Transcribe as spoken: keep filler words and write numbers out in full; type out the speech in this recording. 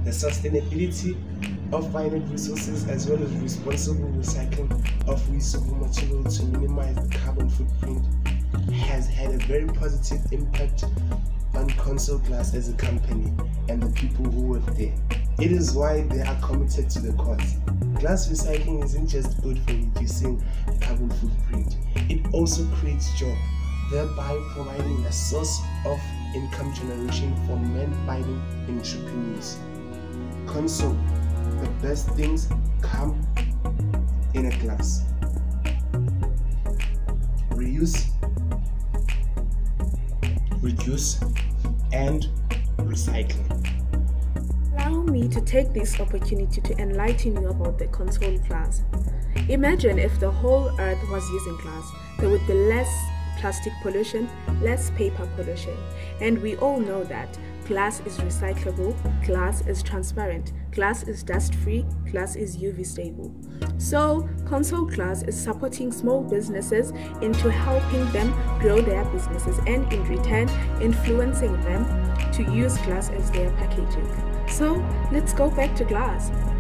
the sustainability of finite resources as well as responsible recycling of reusable material to minimize the carbon footprint has had a very positive impact on Consol Glass as a company and the people who work there. It is why they are committed to the cause. Glass recycling isn't just good for reducing carbon footprint, it also creates jobs, thereby providing a source of income generation for man-binding entrepreneurs. Consol, the best things come in a glass. Reuse, reduce, and recycling. Allow me to take this opportunity to enlighten you about the Consol Glass. Imagine if the whole earth was using glass, there would be less plastic pollution, less paper pollution. And we all know that glass is recyclable, glass is transparent, glass is dust-free, glass is U V stable. So Consol Glass is supporting small businesses into helping them grow their businesses and in return influencing them to use glass as their packaging. So let's go back to glass.